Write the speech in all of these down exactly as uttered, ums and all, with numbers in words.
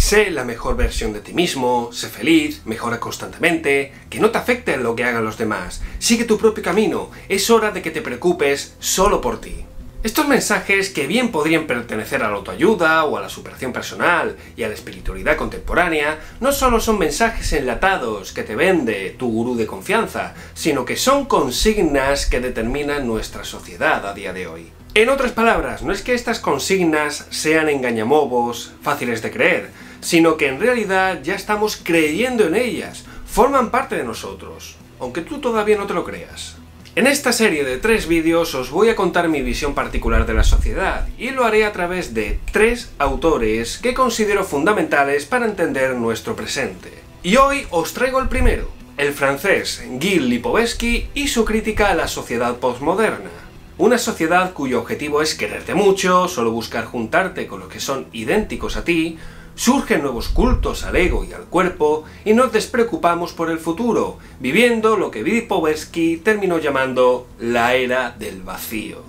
Sé la mejor versión de ti mismo, sé feliz, mejora constantemente, que no te afecte lo que hagan los demás, sigue tu propio camino, es hora de que te preocupes solo por ti. Estos mensajes, que bien podrían pertenecer a la autoayuda o a la superación personal y a la espiritualidad contemporánea, no solo son mensajes enlatados que te vende tu gurú de confianza, sino que son consignas que determinan nuestra sociedad a día de hoy. En otras palabras, no es que estas consignas sean engañamobos, fáciles de creer, sino que en realidad ya estamos creyendo en ellas, forman parte de nosotros, aunque tú todavía no te lo creas. En esta serie de tres vídeos os voy a contar mi visión particular de la sociedad, y lo haré a través de tres autores que considero fundamentales para entender nuestro presente. Y hoy os traigo el primero, el francés Gilles Lipovetsky y su crítica a la sociedad postmoderna. Una sociedad cuyo objetivo es quererte mucho, solo buscar juntarte con los que son idénticos a ti, surgen nuevos cultos al ego y al cuerpo, y nos despreocupamos por el futuro, viviendo lo que Lipovetsky terminó llamando la era del vacío.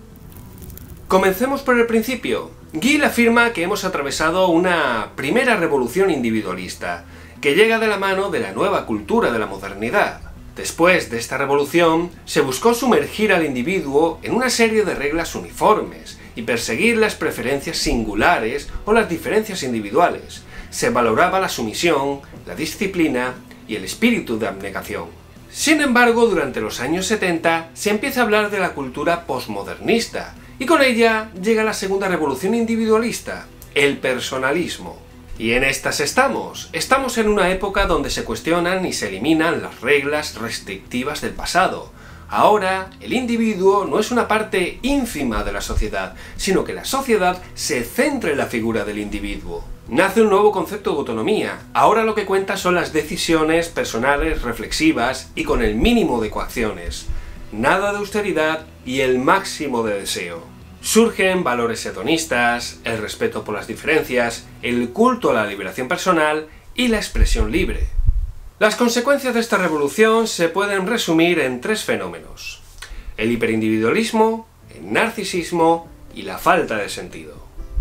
Comencemos por el principio. Gilles afirma que hemos atravesado una primera revolución individualista, que llega de la mano de la nueva cultura de la modernidad. Después de esta revolución, se buscó sumergir al individuo en una serie de reglas uniformes y perseguir las preferencias singulares o las diferencias individuales. Se valoraba la sumisión, la disciplina y el espíritu de abnegación. Sin embargo, durante los años setenta se empieza a hablar de la cultura posmodernista, y con ella llega la segunda revolución individualista, el personalismo. Y en estas estamos. Estamos en una época donde se cuestionan y se eliminan las reglas restrictivas del pasado. Ahora, el individuo no es una parte ínfima de la sociedad, sino que la sociedad se centra en la figura del individuo. Nace un nuevo concepto de autonomía. Ahora lo que cuenta son las decisiones personales reflexivas y con el mínimo de coacciones. Nada de austeridad y el máximo de deseo. Surgen valores hedonistas, el respeto por las diferencias, el culto a la liberación personal y la expresión libre. Las consecuencias de esta revolución se pueden resumir en tres fenómenos: el hiperindividualismo, el narcisismo y la falta de sentido.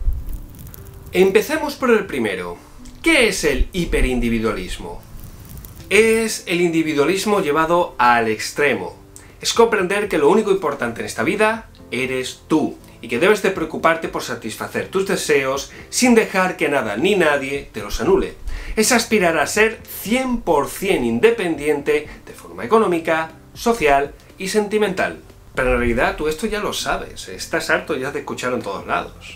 Empecemos por el primero. ¿Qué es el hiperindividualismo? Es el individualismo llevado al extremo. Es comprender que lo único importante en esta vida eres tú, y que debes de preocuparte por satisfacer tus deseos sin dejar que nada ni nadie te los anule. Es aspirar a ser cien por cien independiente de forma económica, social y sentimental. Pero en realidad tú esto ya lo sabes, estás harto ya de escucharlo en todos lados.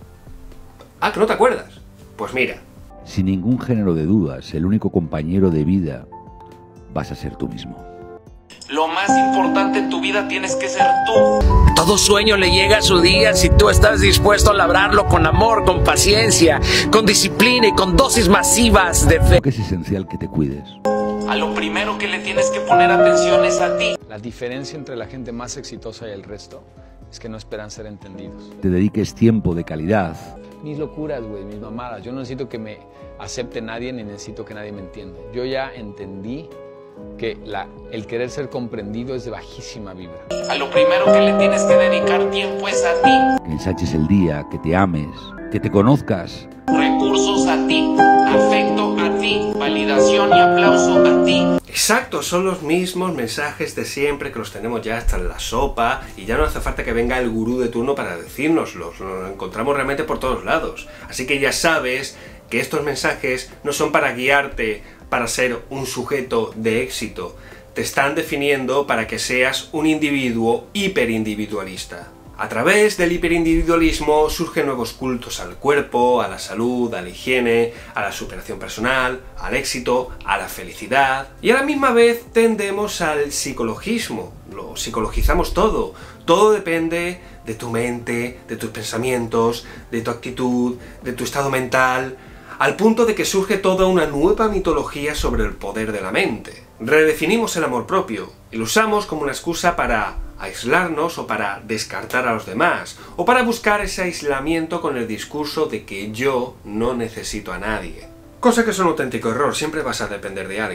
Ah, ¿que no te acuerdas? Pues mira. Sin ningún género de dudas, el único compañero de vida vas a ser tú mismo. Lo más importante en tu vida tienes que ser tú. Todo sueño le llega a su día si tú estás dispuesto a labrarlo con amor, con paciencia, con disciplina y con dosis masivas de fe. Creo que es esencial que te cuides. A lo primero que le tienes que poner atención es a ti. La diferencia entre la gente más exitosa y el resto es que no esperan ser entendidos. Te dediques tiempo de calidad. Mis locuras, güey, mis mamadas. Yo no necesito que me acepte nadie ni necesito que nadie me entienda. Yo ya entendí que la, el querer ser comprendido es de bajísima vibra. A lo primero que le tienes que dedicar tiempo es a ti. Que ensanches el día, que te ames, que te conozcas. Recursos a ti, afecto a ti, validación y aplauso a ti. Exacto, son los mismos mensajes de siempre, que los tenemos ya hasta en la sopa, y ya no hace falta que venga el gurú de turno para decírnoslos, los encontramos realmente por todos lados. Así que ya sabes que estos mensajes no son para guiarte para ser un sujeto de éxito, te están definiendo para que seas un individuo hiperindividualista. A través del hiperindividualismo surgen nuevos cultos al cuerpo, a la salud, a la higiene, a la superación personal, al éxito, a la felicidad, y a la misma vez tendemos al psicologismo, lo psicologizamos todo, todo depende de tu mente, de tus pensamientos, de tu actitud, de tu estado mental, al punto de que surge toda una nueva mitología sobre el poder de la mente. Redefinimos el amor propio y lo usamos como una excusa para aislarnos o para descartar a los demás, o para buscar ese aislamiento con el discurso de que yo no necesito a nadie. Cosa que es un auténtico error, siempre vas a depender de alguien.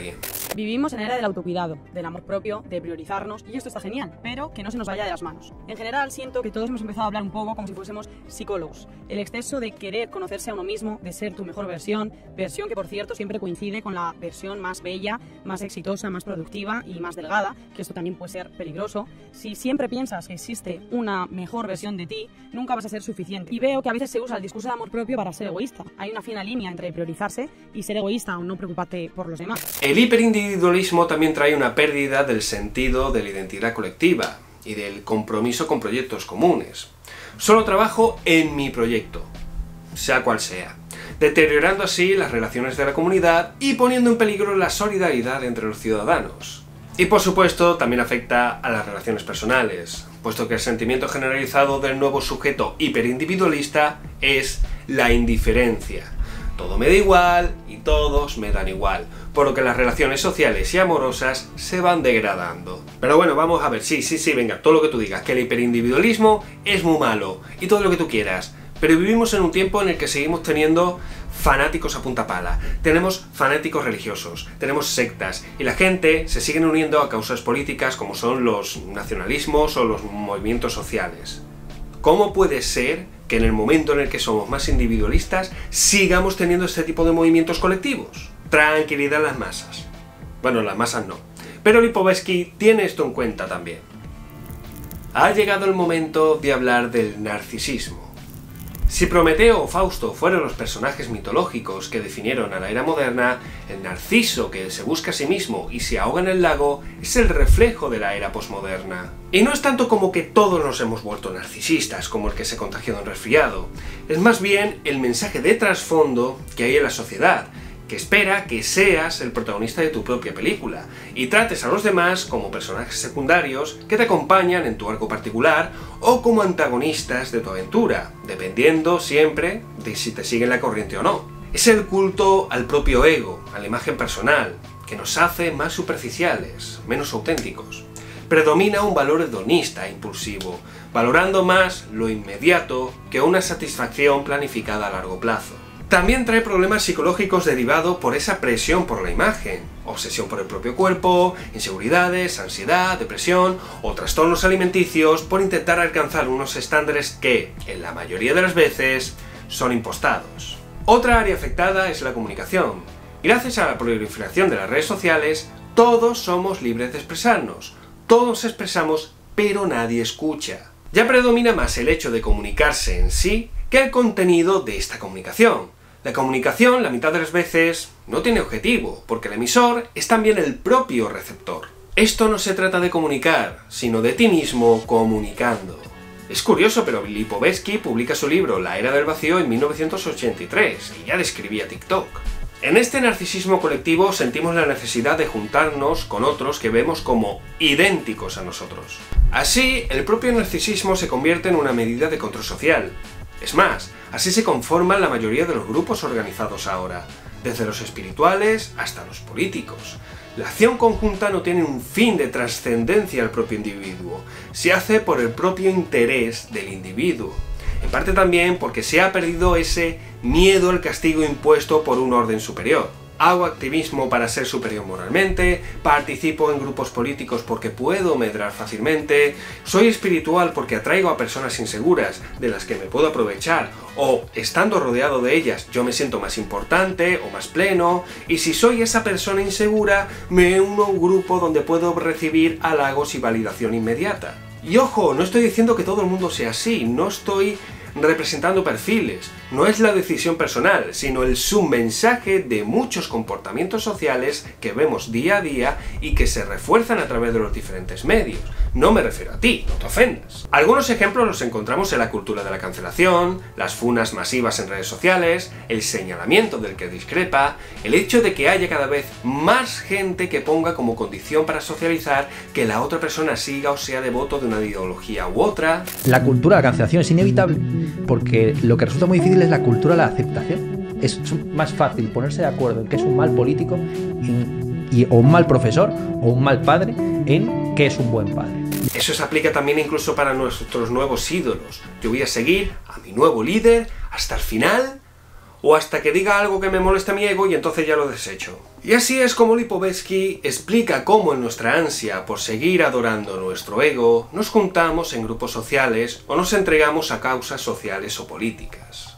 Vivimos en la era del autocuidado, del amor propio, de priorizarnos, y esto está genial, pero que no se nos vaya de las manos. En general siento que todos hemos empezado a hablar un poco como si fuésemos psicólogos. El exceso de querer conocerse a uno mismo, de ser tu mejor versión, versión que por cierto siempre coincide con la versión más bella, más exitosa, más productiva y más delgada, que esto también puede ser peligroso. Si siempre piensas que existe una mejor versión de ti, nunca vas a ser suficiente. Y veo que a veces se usa el discurso de amor propio para ser egoísta. Hay una fina línea entre priorizarse y ser egoísta o no preocuparte por los demás. El hiperindividualismo también trae una pérdida del sentido de la identidad colectiva y del compromiso con proyectos comunes. Solo trabajo en mi proyecto, sea cual sea, deteriorando así las relaciones de la comunidad y poniendo en peligro la solidaridad entre los ciudadanos. Y por supuesto también afecta a las relaciones personales, puesto que el sentimiento generalizado del nuevo sujeto hiperindividualista es la indiferencia. Todo me da igual y todos me dan igual, por lo que las relaciones sociales y amorosas se van degradando. Pero bueno, vamos a ver, sí, sí, sí, venga, todo lo que tú digas, que el hiperindividualismo es muy malo y todo lo que tú quieras, pero vivimos en un tiempo en el que seguimos teniendo fanáticos a punta pala, tenemos fanáticos religiosos, tenemos sectas y la gente se sigue uniendo a causas políticas como son los nacionalismos o los movimientos sociales. ¿Cómo puede ser que en el momento en el que somos más individualistas sigamos teniendo este tipo de movimientos colectivos? Tranquilidad las masas. Bueno, las masas no. Pero Lipovetsky tiene esto en cuenta también. Ha llegado el momento de hablar del narcisismo. Si Prometeo o Fausto fueron los personajes mitológicos que definieron a la era moderna, el Narciso que se busca a sí mismo y se ahoga en el lago es el reflejo de la era posmoderna. Y no es tanto como que todos nos hemos vuelto narcisistas, como el que se contagió de un resfriado. Es más bien el mensaje de trasfondo que hay en la sociedad, que espera que seas el protagonista de tu propia película y trates a los demás como personajes secundarios que te acompañan en tu arco particular o como antagonistas de tu aventura, dependiendo siempre de si te siguen la corriente o no. Es el culto al propio ego, a la imagen personal, que nos hace más superficiales, menos auténticos. Predomina un valor hedonista e impulsivo, valorando más lo inmediato que una satisfacción planificada a largo plazo. También trae problemas psicológicos derivados por esa presión por la imagen, obsesión por el propio cuerpo, inseguridades, ansiedad, depresión o trastornos alimenticios por intentar alcanzar unos estándares que, en la mayoría de las veces, son impostados. Otra área afectada es la comunicación. Gracias a la proliferación de las redes sociales, todos somos libres de expresarnos, todos expresamos, pero nadie escucha. Ya predomina más el hecho de comunicarse en sí que el contenido de esta comunicación. La comunicación, la mitad de las veces, no tiene objetivo, porque el emisor es también el propio receptor. Esto no se trata de comunicar, sino de ti mismo comunicando. Es curioso, pero Lipovetsky publica su libro La Era del Vacío en mil novecientos ochenta y tres, y ya describía TikTok. En este narcisismo colectivo sentimos la necesidad de juntarnos con otros que vemos como idénticos a nosotros. Así, el propio narcisismo se convierte en una medida de control social. Es más, así se conforman la mayoría de los grupos organizados ahora, desde los espirituales hasta los políticos. La acción conjunta no tiene un fin de trascendencia al propio individuo, se hace por el propio interés del individuo. En parte también porque se ha perdido ese miedo al castigo impuesto por un orden superior. Hago activismo para ser superior moralmente, participo en grupos políticos porque puedo medrar fácilmente, soy espiritual porque atraigo a personas inseguras de las que me puedo aprovechar, o estando rodeado de ellas yo me siento más importante o más pleno, y si soy esa persona insegura me uno a un grupo donde puedo recibir halagos y validación inmediata. Y ojo, no estoy diciendo que todo el mundo sea así, no estoy representando perfiles, no es la decisión personal, sino el submensaje de muchos comportamientos sociales que vemos día a día y que se refuerzan a través de los diferentes medios. No me refiero a ti, no te ofendas. Algunos ejemplos los encontramos en la cultura de la cancelación, las funas masivas en redes sociales, el señalamiento del que discrepa, el hecho de que haya cada vez más gente que ponga como condición para socializar que la otra persona siga o sea devoto de una ideología u otra. La cultura de la cancelación es inevitable porque lo que resulta muy difícil es la cultura de la aceptación. Es más fácil ponerse de acuerdo en que es un mal político en, y, o un mal profesor o un mal padre en que es un buen padre. Eso se aplica también incluso para nuestros nuevos ídolos. Yo voy a seguir a mi nuevo líder hasta el final o hasta que diga algo que me moleste a mi ego y entonces ya lo desecho. Y así es como Lipovetsky explica cómo en nuestra ansia por seguir adorando nuestro ego, nos juntamos en grupos sociales o nos entregamos a causas sociales o políticas.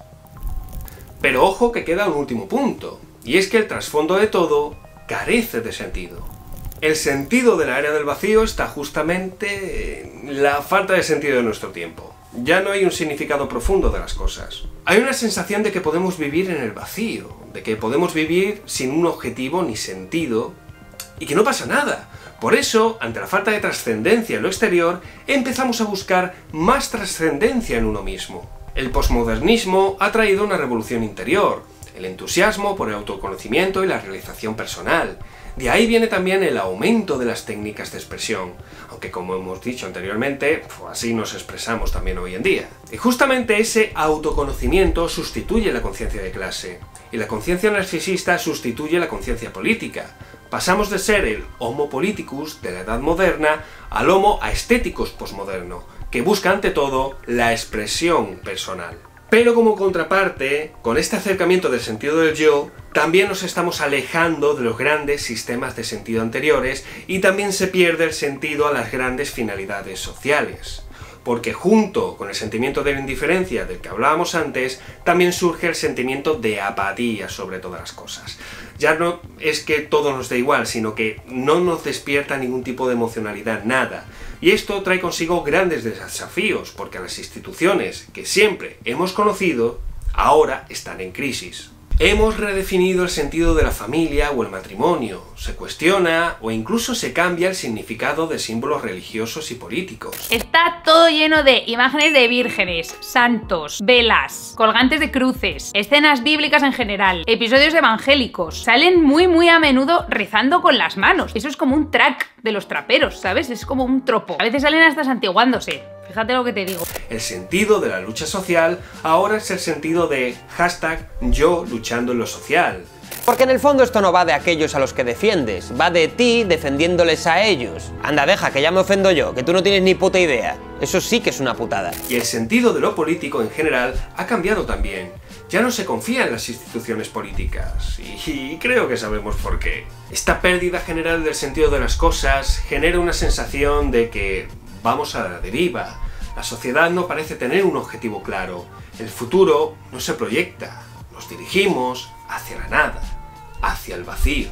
Pero ojo que queda un último punto, y es que el trasfondo de todo carece de sentido. El sentido de la era del vacío está justamente en la falta de sentido de nuestro tiempo. Ya no hay un significado profundo de las cosas. Hay una sensación de que podemos vivir en el vacío, de que podemos vivir sin un objetivo ni sentido, y que no pasa nada. Por eso, ante la falta de trascendencia en lo exterior, empezamos a buscar más trascendencia en uno mismo. El posmodernismo ha traído una revolución interior, el entusiasmo por el autoconocimiento y la realización personal. De ahí viene también el aumento de las técnicas de expresión, aunque como hemos dicho anteriormente, pues así nos expresamos también hoy en día. Y justamente ese autoconocimiento sustituye la conciencia de clase, y la conciencia narcisista sustituye la conciencia política. Pasamos de ser el Homo politicus de la edad moderna al Homo aestheticus posmoderno, que busca ante todo la expresión personal. Pero como contraparte, con este acercamiento del sentido del yo, también nos estamos alejando de los grandes sistemas de sentido anteriores y también se pierde el sentido a las grandes finalidades sociales. Porque junto con el sentimiento de la indiferencia del que hablábamos antes, también surge el sentimiento de apatía sobre todas las cosas. Ya no es que todo nos dé igual, sino que no nos despierta ningún tipo de emocionalidad, nada. Y esto trae consigo grandes desafíos, porque las instituciones que siempre hemos conocido, ahora están en crisis. Hemos redefinido el sentido de la familia o el matrimonio, se cuestiona o incluso se cambia el significado de símbolos religiosos y políticos. Está todo lleno de imágenes de vírgenes, santos, velas, colgantes de cruces, escenas bíblicas en general, episodios evangélicos. Salen muy muy a menudo rezando con las manos. Eso es como un track de los traperos, ¿sabes? Es como un tropo. A veces salen hasta santiguándose. Fíjate lo que te digo. El sentido de la lucha social ahora es el sentido de hashtag yo luchando en lo social. Porque en el fondo esto no va de aquellos a los que defiendes, va de ti defendiéndoles a ellos. Anda, deja, que ya me ofendo yo, que tú no tienes ni puta idea. Eso sí que es una putada. Y el sentido de lo político en general ha cambiado también. Ya no se confía en las instituciones políticas, y creo que sabemos por qué. Esta pérdida general del sentido de las cosas genera una sensación de que vamos a la deriva. La sociedad no parece tener un objetivo claro. El futuro no se proyecta. Nos dirigimos hacia la nada, hacia el vacío.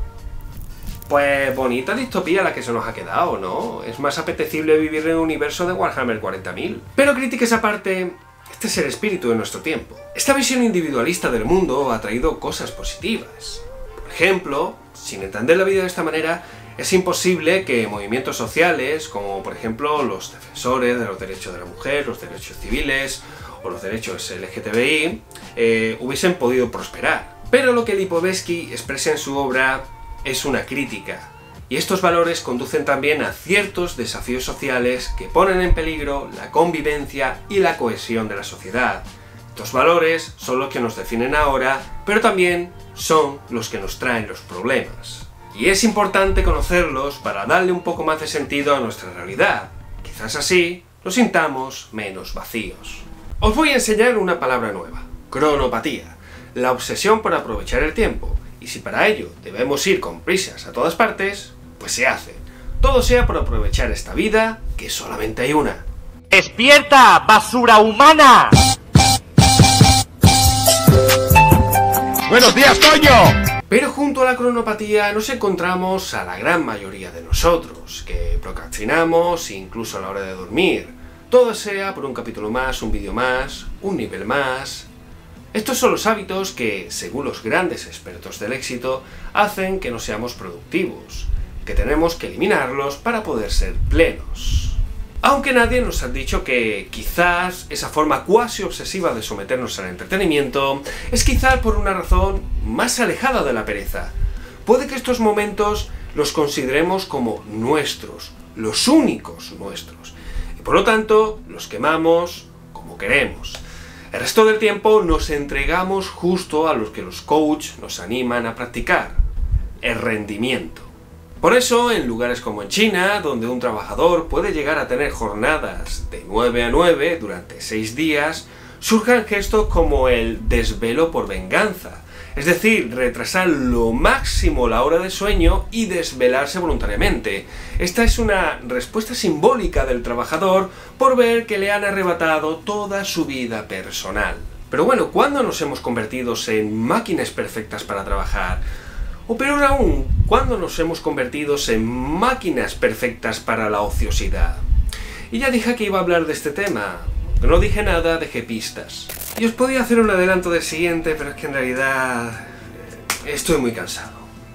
Pues bonita distopía la que se nos ha quedado, ¿no? Es más apetecible vivir en el universo de Warhammer cuarenta mil. Pero críticas aparte, este es el espíritu de nuestro tiempo. Esta visión individualista del mundo ha traído cosas positivas. Por ejemplo, sin entender la vida de esta manera, es imposible que movimientos sociales, como por ejemplo los defensores de los derechos de la mujer, los derechos civiles o los derechos L G T B I, eh, hubiesen podido prosperar. Pero lo que Lipovetsky expresa en su obra es una crítica, y estos valores conducen también a ciertos desafíos sociales que ponen en peligro la convivencia y la cohesión de la sociedad. Estos valores son los que nos definen ahora, pero también son los que nos traen los problemas. Y es importante conocerlos para darle un poco más de sentido a nuestra realidad. Quizás así nos sintamos menos vacíos. Os voy a enseñar una palabra nueva: cronopatía, la obsesión por aprovechar el tiempo. Y si para ello debemos ir con prisas a todas partes, pues se hace. Todo sea por aprovechar esta vida, que solamente hay una. ¡Despierta, basura humana! ¡Buenos días, coño! Pero junto a la cronopatía nos encontramos a la gran mayoría de nosotros, que procrastinamos incluso a la hora de dormir. Todo sea por un capítulo más, un vídeo más, un nivel más. Estos son los hábitos que, según los grandes expertos del éxito, hacen que no seamos productivos, que tenemos que eliminarlos para poder ser plenos. Aunque nadie nos ha dicho que quizás esa forma cuasi obsesiva de someternos al entretenimiento es quizás por una razón más alejada de la pereza. Puede que estos momentos los consideremos como nuestros, los únicos nuestros, y por lo tanto los quemamos como queremos. El resto del tiempo nos entregamos justo a lo que los coaches nos animan a practicar: el rendimiento. Por eso, en lugares como en China, donde un trabajador puede llegar a tener jornadas de nueve a nueve durante seis días, surjan gestos como el desvelo por venganza, es decir, retrasar lo máximo la hora de sueño y desvelarse voluntariamente. Esta es una respuesta simbólica del trabajador por ver que le han arrebatado toda su vida personal. Pero bueno, ¿cuándo nos hemos convertido en máquinas perfectas para trabajar? O peor aún, ¿cuándo nos hemos convertido en máquinas perfectas para la ociosidad? Y ya dije que iba a hablar de este tema. No dije nada, dejé pistas. Y os podía hacer un adelanto del siguiente, pero es que en realidad eh, estoy muy cansado.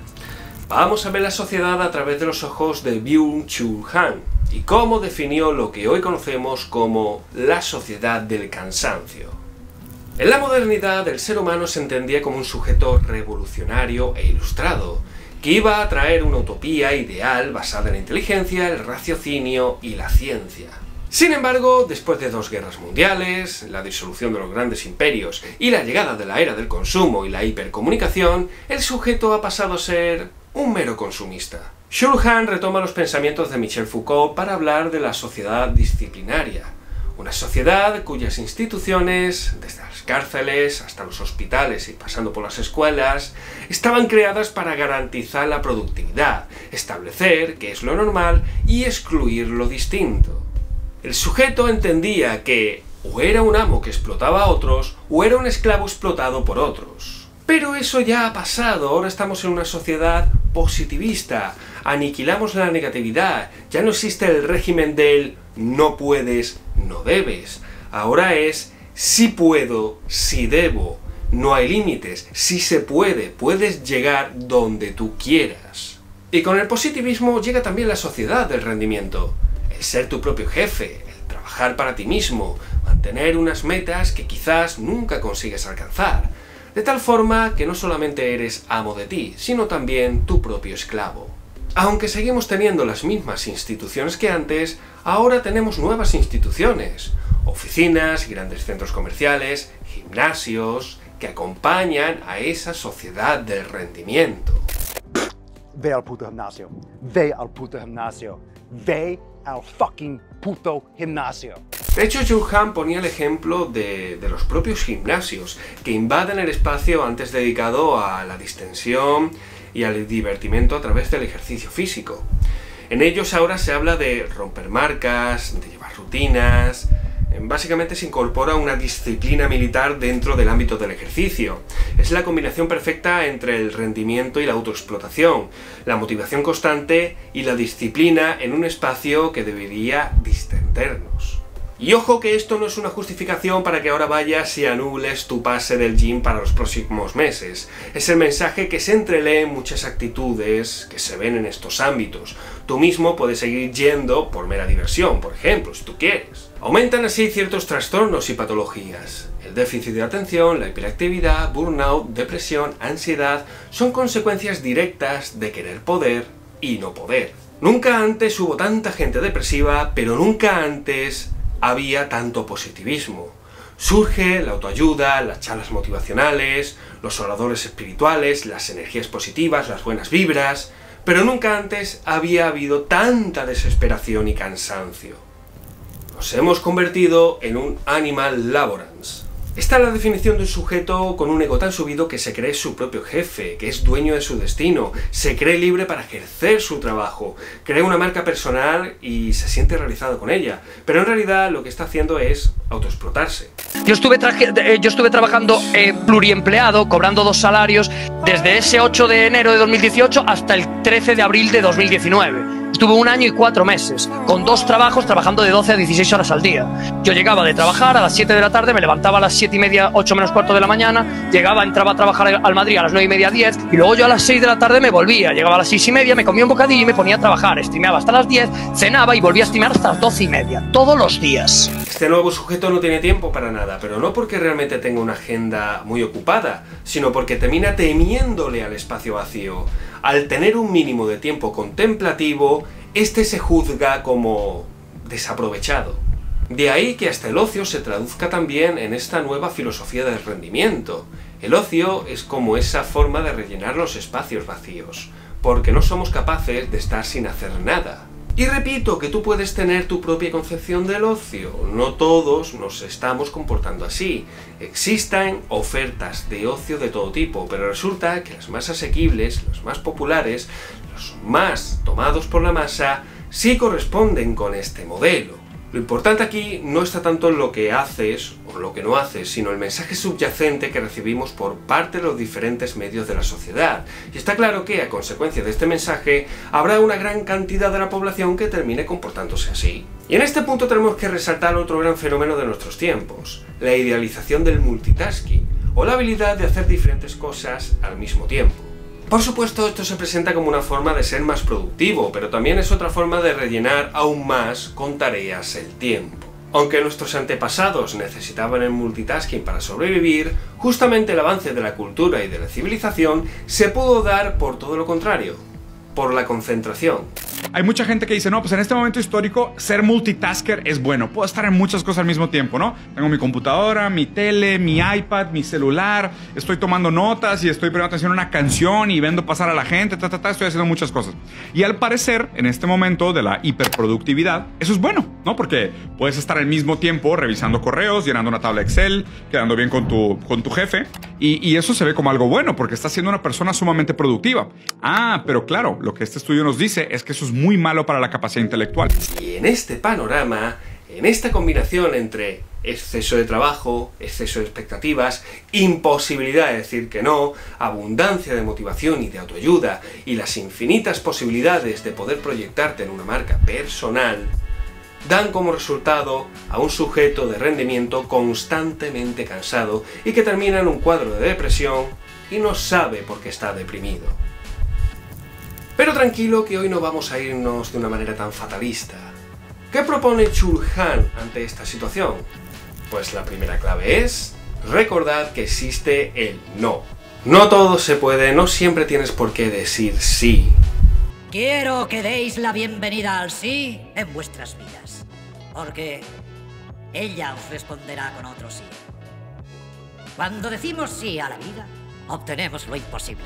Vamos a ver la sociedad a través de los ojos de Byung-Chul Han y cómo definió lo que hoy conocemos como la sociedad del cansancio. En la modernidad, el ser humano se entendía como un sujeto revolucionario e ilustrado, que iba a traer una utopía ideal basada en la inteligencia, el raciocinio y la ciencia. Sin embargo, después de dos guerras mundiales, la disolución de los grandes imperios y la llegada de la era del consumo y la hipercomunicación, el sujeto ha pasado a ser un mero consumista. Chul Han retoma los pensamientos de Michel Foucault para hablar de la sociedad disciplinaria, una sociedad cuyas instituciones, desde las cárceles hasta los hospitales y pasando por las escuelas, estaban creadas para garantizar la productividad, establecer qué es lo normal y excluir lo distinto. El sujeto entendía que o era un amo que explotaba a otros, o era un esclavo explotado por otros. Pero eso ya ha pasado, ahora estamos en una sociedad positivista, aniquilamos la negatividad, ya no existe el régimen del no puedes, no debes. Ahora es sí puedo, sí debo, no hay límites, sí se puede, puedes llegar donde tú quieras. Y con el positivismo llega también la sociedad del rendimiento. El ser tu propio jefe, el trabajar para ti mismo, mantener unas metas que quizás nunca consigues alcanzar, de tal forma que no solamente eres amo de ti, sino también tu propio esclavo. Aunque seguimos teniendo las mismas instituciones que antes, ahora tenemos nuevas instituciones, oficinas, grandes centros comerciales, gimnasios, que acompañan a esa sociedad del rendimiento. Ve al puto gimnasio, ve al puto gimnasio, ve al fucking puto gimnasio. De hecho, Chul Han ponía el ejemplo de, de los propios gimnasios, que invaden el espacio antes dedicado a la distensión y al divertimento a través del ejercicio físico. En ellos ahora se habla de romper marcas, de llevar rutinas. Básicamente se incorpora una disciplina militar dentro del ámbito del ejercicio. Es la combinación perfecta entre el rendimiento y la autoexplotación, la motivación constante y la disciplina en un espacio que debería distendernos. Y ojo que esto no es una justificación para que ahora vayas y anules tu pase del gym para los próximos meses. Es el mensaje que se entrelee en muchas actitudes que se ven en estos ámbitos. Tú mismo puedes seguir yendo por mera diversión, por ejemplo, si tú quieres. Aumentan así ciertos trastornos y patologías. El déficit de atención, la hiperactividad, burnout, depresión, ansiedad son consecuencias directas de querer poder y no poder. Nunca antes hubo tanta gente depresiva, pero nunca antes había tanto positivismo. Surge la autoayuda, las charlas motivacionales, los oradores espirituales, las energías positivas, las buenas vibras, pero nunca antes había habido tanta desesperación y cansancio. Nos hemos convertido en un animal laborans. Esta es la definición de un sujeto con un ego tan subido que se cree su propio jefe, que es dueño de su destino, se cree libre para ejercer su trabajo, crea una marca personal y se siente realizado con ella, pero en realidad lo que está haciendo es autoexplotarse. Yo estuve, yo estuve trabajando eh, pluriempleado, cobrando dos salarios, desde ese ocho de enero de dos mil dieciocho hasta el trece de abril de dos mil diecinueve. Estuve un año y cuatro meses, con dos trabajos, trabajando de doce a dieciséis horas al día. Yo llegaba de trabajar a las siete de la tarde, me levantaba a las siete y media, ocho menos cuarto de la mañana, llegaba, entraba a trabajar al Madrid a las nueve y media, diez, y luego yo a las seis de la tarde me volvía, llegaba a las seis y media, me comía un bocadillo y me ponía a trabajar, streameaba hasta las diez, cenaba y volvía a streamear hasta las doce y media, todos los días. Este nuevo sujeto no tiene tiempo para nada, pero no porque realmente tenga una agenda muy ocupada, sino porque termina temiéndole al espacio vacío. Al tener un mínimo de tiempo contemplativo, este se juzga como desaprovechado. De ahí que hasta el ocio se traduzca también en esta nueva filosofía del rendimiento. El ocio es como esa forma de rellenar los espacios vacíos, porque no somos capaces de estar sin hacer nada. Y repito que tú puedes tener tu propia concepción del ocio, no todos nos estamos comportando así. Existen ofertas de ocio de todo tipo, pero resulta que las más asequibles, las más populares, los más tomados por la masa, sí corresponden con este modelo. Lo importante aquí no está tanto en lo que haces o lo que no haces, sino el mensaje subyacente que recibimos por parte de los diferentes medios de la sociedad. Y está claro que, a consecuencia de este mensaje, habrá una gran cantidad de la población que termine comportándose así. Y en este punto tenemos que resaltar otro gran fenómeno de nuestros tiempos, la idealización del multitasking, o la habilidad de hacer diferentes cosas al mismo tiempo. Por supuesto, esto se presenta como una forma de ser más productivo, pero también es otra forma de rellenar aún más con tareas el tiempo. Aunque nuestros antepasados necesitaban el multitasking para sobrevivir, justamente el avance de la cultura y de la civilización se pudo dar por todo lo contrario, por la concentración. Hay mucha gente que dice, no, pues en este momento histórico ser multitasker es bueno. Puedo estar en muchas cosas al mismo tiempo, ¿no? Tengo mi computadora, mi tele, mi iPad, mi celular, estoy tomando notas y estoy poniendo atención a una canción y viendo pasar a la gente, ta, ta, ta, estoy haciendo muchas cosas. Y al parecer, en este momento de la hiperproductividad, eso es bueno, ¿no? Porque puedes estar al mismo tiempo revisando correos, llenando una tabla Excel, quedando bien con tu, con tu jefe. Y, y eso se ve como algo bueno, porque estás siendo una persona sumamente productiva. Ah, pero claro, lo que este estudio nos dice es que eso es muy malo para la capacidad intelectual. Y en este panorama, en esta combinación entre exceso de trabajo, exceso de expectativas, imposibilidad de decir que no, abundancia de motivación y de autoayuda, y las infinitas posibilidades de poder proyectarte en una marca personal, dan como resultado a un sujeto de rendimiento constantemente cansado y que termina en un cuadro de depresión y no sabe por qué está deprimido. Pero tranquilo, que hoy no vamos a irnos de una manera tan fatalista. ¿Qué propone Chul Han ante esta situación? Pues la primera clave es recordad que existe el no. No todo se puede, no siempre tienes por qué decir sí. Quiero que deis la bienvenida al sí en vuestras vidas, porque ella os responderá con otro sí. Cuando decimos sí a la vida, obtenemos lo imposible.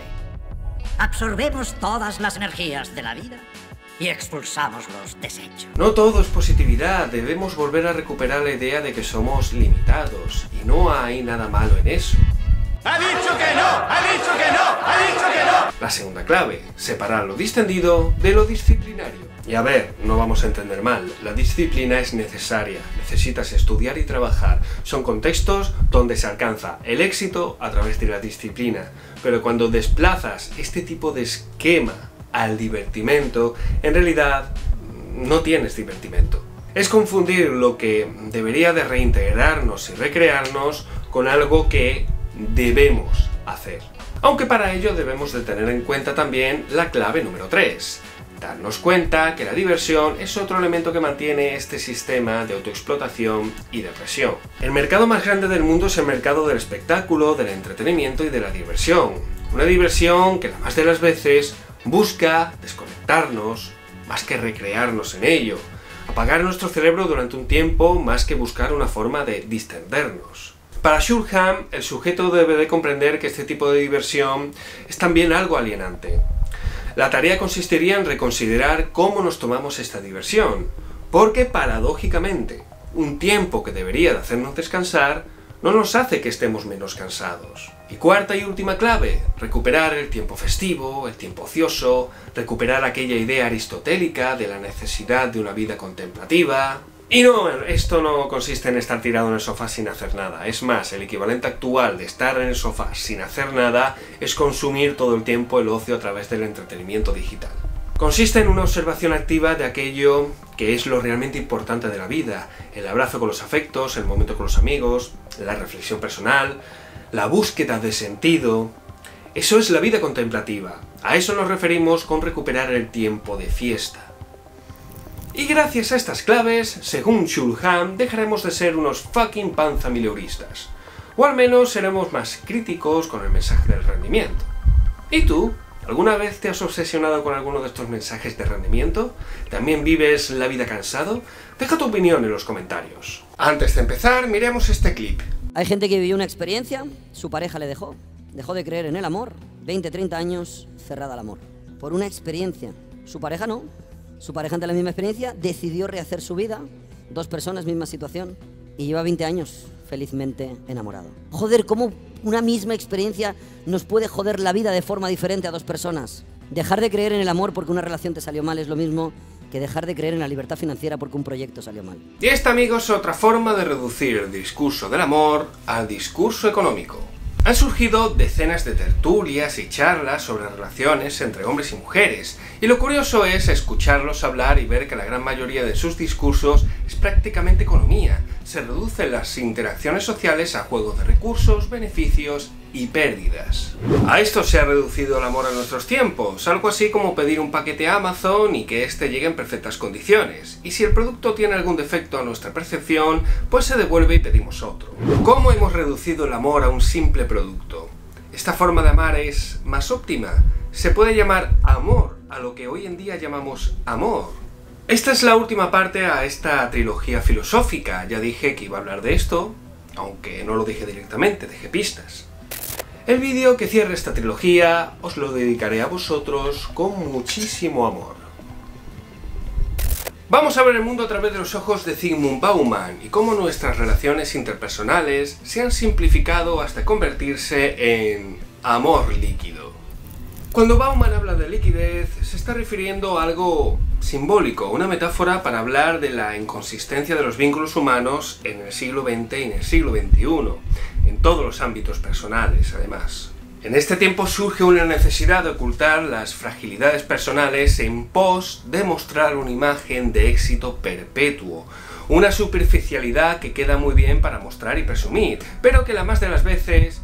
Absorbemos todas las energías de la vida y expulsamos los desechos. No todo es positividad, debemos volver a recuperar la idea de que somos limitados, y no hay nada malo en eso. ¡Ha dicho que no! ¡Ha dicho que no! ¡Ha dicho que no! La segunda clave, separar lo distendido de lo disciplinario. Y a ver, no vamos a entender mal, la disciplina es necesaria, necesitas estudiar y trabajar. Son contextos donde se alcanza el éxito a través de la disciplina, pero cuando desplazas este tipo de esquema al divertimento, en realidad no tienes divertimento. Es confundir lo que debería de reintegrarnos y recrearnos con algo que debemos hacer. Aunque para ello debemos de tener en cuenta también la clave número tres. Darnos cuenta que la diversión es otro elemento que mantiene este sistema de autoexplotación y depresión. El mercado más grande del mundo es el mercado del espectáculo, del entretenimiento y de la diversión. Una diversión que la más de las veces busca desconectarnos más que recrearnos en ello, apagar nuestro cerebro durante un tiempo más que buscar una forma de distendernos. Para Chul Han, el sujeto debe de comprender que este tipo de diversión es también algo alienante. La tarea consistiría en reconsiderar cómo nos tomamos esta diversión, porque paradójicamente, un tiempo que debería de hacernos descansar no nos hace que estemos menos cansados. Y cuarta y última clave, recuperar el tiempo festivo, el tiempo ocioso, recuperar aquella idea aristotélica de la necesidad de una vida contemplativa. Y no, esto no consiste en estar tirado en el sofá sin hacer nada. Es más, el equivalente actual de estar en el sofá sin hacer nada es consumir todo el tiempo el ocio a través del entretenimiento digital. Consiste en una observación activa de aquello que es lo realmente importante de la vida, el abrazo con los afectos, el momento con los amigos, la reflexión personal, la búsqueda de sentido. Eso es la vida contemplativa. A eso nos referimos con recuperar el tiempo de fiesta. Y gracias a estas claves, según Chul Han, dejaremos de ser unos fucking panzamileuristas. O al menos seremos más críticos con el mensaje del rendimiento. ¿Y tú? ¿Alguna vez te has obsesionado con alguno de estos mensajes de rendimiento? ¿También vives la vida cansado? Deja tu opinión en los comentarios. Antes de empezar, miremos este clip. Hay gente que vivió una experiencia, su pareja le dejó, dejó de creer en el amor, veinte, treinta años cerrada al amor. Por una experiencia. Su pareja no. Su pareja ante la misma experiencia decidió rehacer su vida. Dos personas, misma situación. Y lleva veinte años felizmente enamorado. Joder, ¿cómo una misma experiencia nos puede joder la vida de forma diferente a dos personas? Dejar de creer en el amor porque una relación te salió mal es lo mismo que dejar de creer en la libertad financiera porque un proyecto salió mal. Y esta, amigos, es otra forma de reducir el discurso del amor al discurso económico. Han surgido decenas de tertulias y charlas sobre relaciones entre hombres y mujeres, y lo curioso es escucharlos hablar y ver que la gran mayoría de sus discursos es prácticamente economía. Se reducen las interacciones sociales a juego de recursos, beneficios y pérdidas. A esto se ha reducido el amor en nuestros tiempos, algo así como pedir un paquete a Amazon y que éste llegue en perfectas condiciones, y si el producto tiene algún defecto a nuestra percepción, pues se devuelve y pedimos otro. ¿Cómo hemos reducido el amor a un simple producto? Esta forma de amar es más óptima. Se puede llamar amor a lo que hoy en día llamamos amor. Esta es la última parte a esta trilogía filosófica. Ya dije que iba a hablar de esto, aunque no lo dije directamente, dejé pistas. El vídeo que cierre esta trilogía os lo dedicaré a vosotros con muchísimo amor. Vamos a ver el mundo a través de los ojos de Zygmunt Bauman y cómo nuestras relaciones interpersonales se han simplificado hasta convertirse en amor líquido. Cuando Bauman habla de liquidez, se está refiriendo a algo simbólico, una metáfora para hablar de la inconsistencia de los vínculos humanos en el siglo veinte y en el siglo veintiuno, en todos los ámbitos personales, además. En este tiempo surge una necesidad de ocultar las fragilidades personales en pos de mostrar una imagen de éxito perpetuo, una superficialidad que queda muy bien para mostrar y presumir, pero que la más de las veces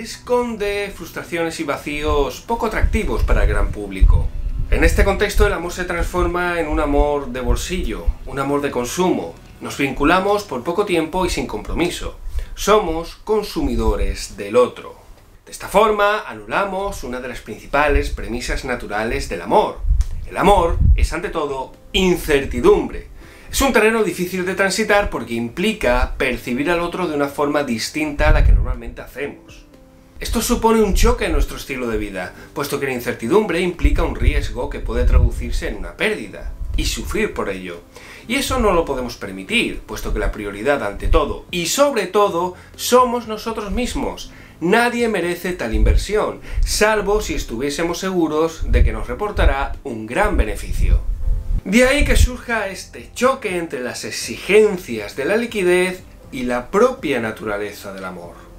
esconde frustraciones y vacíos poco atractivos para el gran público. En este contexto el amor se transforma en un amor de bolsillo, un amor de consumo. Nos vinculamos por poco tiempo y sin compromiso. Somos consumidores del otro. De esta forma anulamos una de las principales premisas naturales del amor. El amor es ante todo incertidumbre. Es un terreno difícil de transitar porque implica percibir al otro de una forma distinta a la que normalmente hacemos. Esto supone un choque en nuestro estilo de vida, puesto que la incertidumbre implica un riesgo que puede traducirse en una pérdida, y sufrir por ello. Y eso no lo podemos permitir, puesto que la prioridad ante todo, y sobre todo, somos nosotros mismos. Nadie merece tal inversión, salvo si estuviésemos seguros de que nos reportará un gran beneficio. De ahí que surja este choque entre las exigencias de la liquidez y la propia naturaleza del amor.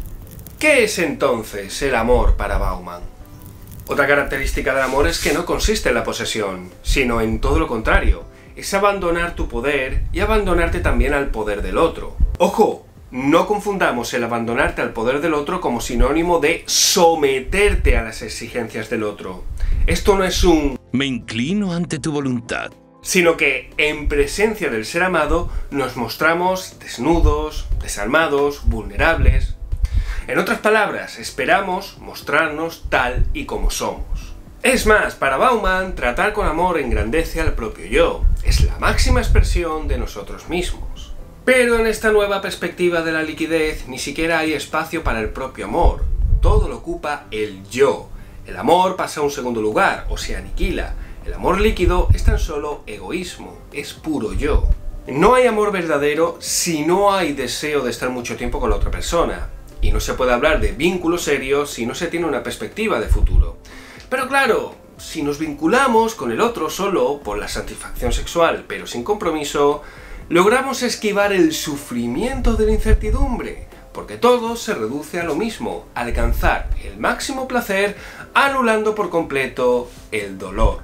¿Qué es entonces el amor para Bauman? Otra característica del amor es que no consiste en la posesión, sino en todo lo contrario. Es abandonar tu poder y abandonarte también al poder del otro. ¡Ojo! No confundamos el abandonarte al poder del otro como sinónimo de someterte a las exigencias del otro. Esto no es un me inclino ante tu voluntad, sino que en presencia del ser amado nos mostramos desnudos, desarmados, vulnerables. En otras palabras, esperamos mostrarnos tal y como somos. Es más, para Bauman, tratar con amor engrandece al propio yo. Es la máxima expresión de nosotros mismos. Pero en esta nueva perspectiva de la liquidez, ni siquiera hay espacio para el propio amor. Todo lo ocupa el yo. El amor pasa a un segundo lugar, o se aniquila. El amor líquido es tan solo egoísmo, es puro yo. No hay amor verdadero si no hay deseo de estar mucho tiempo con la otra persona. Y no se puede hablar de vínculos serios si no se tiene una perspectiva de futuro. Pero claro, si nos vinculamos con el otro solo por la satisfacción sexual, pero sin compromiso, logramos esquivar el sufrimiento de la incertidumbre, porque todo se reduce a lo mismo, alcanzar el máximo placer, anulando por completo el dolor.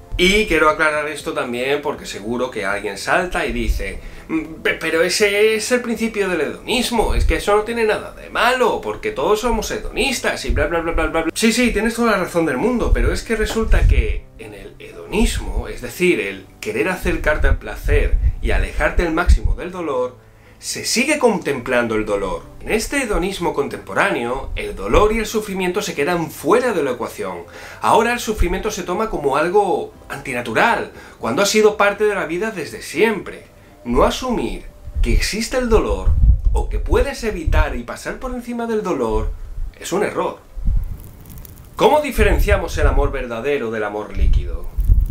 Y quiero aclarar esto también porque seguro que alguien salta y dice pero ese es el principio del hedonismo, es que eso no tiene nada de malo, porque todos somos hedonistas y bla bla bla bla bla. Sí, sí, tienes toda la razón del mundo, pero es que resulta que en el hedonismo, es decir, el querer acercarte al placer y alejarte al máximo del dolor, se sigue contemplando el dolor. En este hedonismo contemporáneo, el dolor y el sufrimiento se quedan fuera de la ecuación. Ahora el sufrimiento se toma como algo antinatural, cuando ha sido parte de la vida desde siempre. No asumir que existe el dolor o que puedes evitar y pasar por encima del dolor es un error. ¿Cómo diferenciamos el amor verdadero del amor líquido?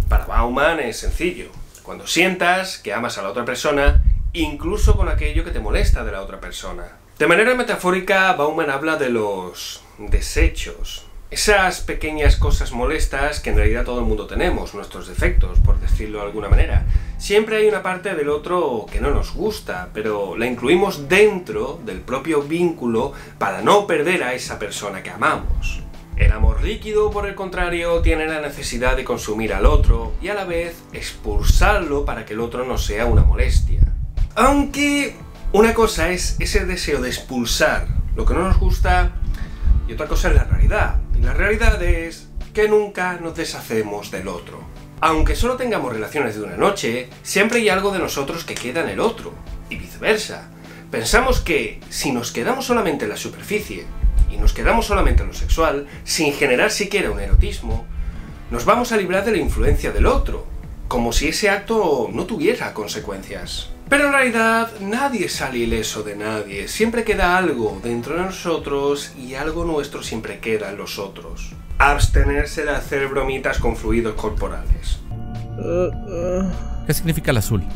Para Bauman es sencillo. Cuando sientas que amas a la otra persona, incluso con aquello que te molesta de la otra persona. De manera metafórica, Bauman habla de los desechos. Esas pequeñas cosas molestas que en realidad todo el mundo tenemos, nuestros defectos, por decirlo de alguna manera. Siempre hay una parte del otro que no nos gusta, pero la incluimos dentro del propio vínculo para no perder a esa persona que amamos. El amor líquido, por el contrario, tiene la necesidad de consumir al otro y a la vez expulsarlo para que el otro no sea una molestia. Aunque una cosa es ese deseo de expulsar lo que no nos gusta y otra cosa es la realidad. Y la realidad es que nunca nos deshacemos del otro. Aunque solo tengamos relaciones de una noche, siempre hay algo de nosotros que queda en el otro, y viceversa. Pensamos que si nos quedamos solamente en la superficie, y nos quedamos solamente en lo sexual, sin generar siquiera un erotismo, nos vamos a librar de la influencia del otro, como si ese acto no tuviera consecuencias. Pero en realidad nadie sale ileso de nadie, siempre queda algo dentro de nosotros y algo nuestro siempre queda en los otros. Abstenerse de hacer bromitas con fluidos corporales. ¿Qué significa el azul?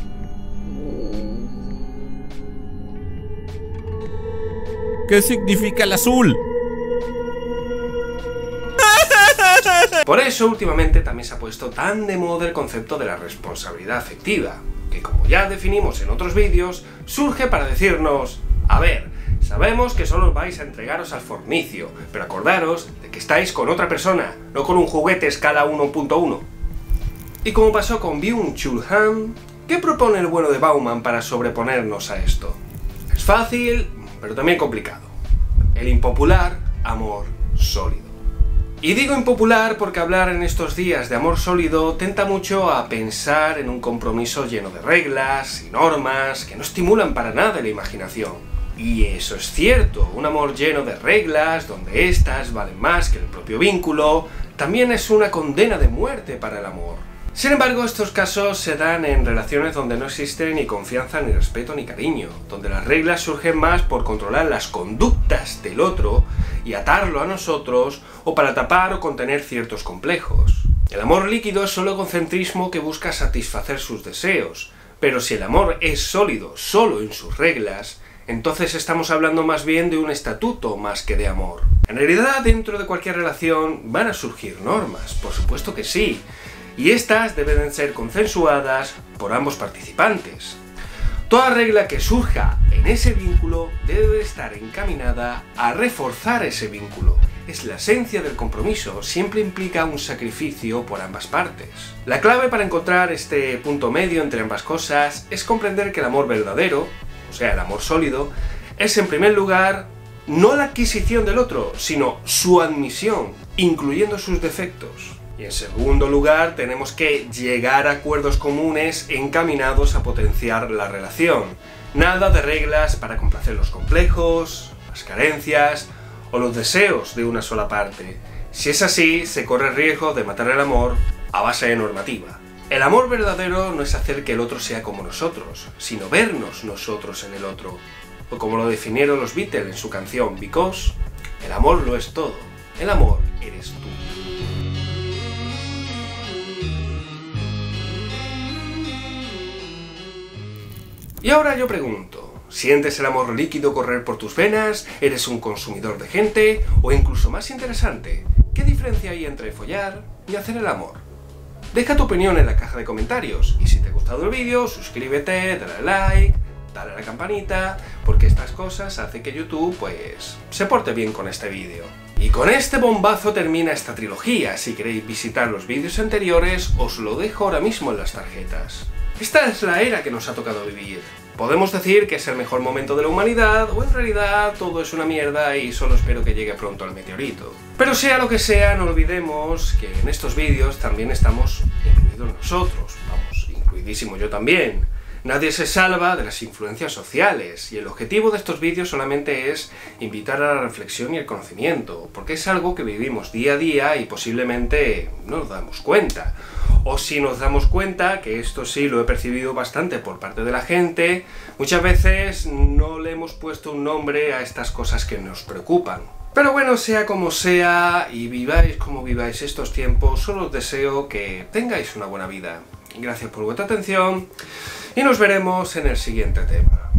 ¿Qué significa el azul? Por eso últimamente también se ha puesto tan de moda el concepto de la responsabilidad afectiva, que como ya definimos en otros vídeos, surge para decirnos: a ver, sabemos que solo vais a entregaros al fornicio, pero acordaros de que estáis con otra persona, no con un juguete escala uno punto uno. Y como pasó con Byung-Chul Han, ¿qué propone el bueno de Bauman para sobreponernos a esto? Es fácil, pero también complicado. El impopular amor sólido. Y digo impopular porque hablar en estos días de amor sólido tenta mucho a pensar en un compromiso lleno de reglas y normas que no estimulan para nada la imaginación. Y eso es cierto, un amor lleno de reglas, donde éstas valen más que el propio vínculo, también es una condena de muerte para el amor. Sin embargo, estos casos se dan en relaciones donde no existe ni confianza, ni respeto, ni cariño, donde las reglas surgen más por controlar las conductas del otro y atarlo a nosotros, o para tapar o contener ciertos complejos. El amor líquido es solo egocentrismo que busca satisfacer sus deseos, pero si el amor es sólido solo en sus reglas, entonces estamos hablando más bien de un estatuto más que de amor. En realidad, dentro de cualquier relación van a surgir normas, por supuesto que sí, y estas deben ser consensuadas por ambos participantes. Toda regla que surja en ese vínculo debe estar encaminada a reforzar ese vínculo. Es la esencia del compromiso, siempre implica un sacrificio por ambas partes. La clave para encontrar este punto medio entre ambas cosas es comprender que el amor verdadero, o sea, el amor sólido, es en primer lugar no la adquisición del otro, sino su admisión, incluyendo sus defectos. Y en segundo lugar, tenemos que llegar a acuerdos comunes encaminados a potenciar la relación. Nada de reglas para complacer los complejos, las carencias o los deseos de una sola parte. Si es así, se corre el riesgo de matar el amor a base de normativa. El amor verdadero no es hacer que el otro sea como nosotros, sino vernos nosotros en el otro. O como lo definieron los Beatles en su canción Because, el amor lo es todo. El amor eres tú. Y ahora yo pregunto, ¿sientes el amor líquido correr por tus venas? ¿Eres un consumidor de gente? O incluso más interesante, ¿qué diferencia hay entre follar y hacer el amor? Deja tu opinión en la caja de comentarios, y si te ha gustado el vídeo, suscríbete, dale a like, dale a la campanita, porque estas cosas hacen que YouTube, pues, se porte bien con este vídeo. Y con este bombazo termina esta trilogía. Si queréis visitar los vídeos anteriores, os lo dejo ahora mismo en las tarjetas. Esta es la era que nos ha tocado vivir. Podemos decir que es el mejor momento de la humanidad, o en realidad todo es una mierda y solo espero que llegue pronto el meteorito. Pero sea lo que sea, no olvidemos que en estos vídeos también estamos incluidos nosotros, vamos, incluidísimo yo también. Nadie se salva de las influencias sociales, y el objetivo de estos vídeos solamente es invitar a la reflexión y el conocimiento, porque es algo que vivimos día a día y posiblemente no nos damos cuenta. O si nos damos cuenta, que esto sí lo he percibido bastante por parte de la gente, muchas veces no le hemos puesto un nombre a estas cosas que nos preocupan. Pero bueno, sea como sea y viváis como viváis estos tiempos, solo os deseo que tengáis una buena vida. Gracias por vuestra atención y nos veremos en el siguiente tema.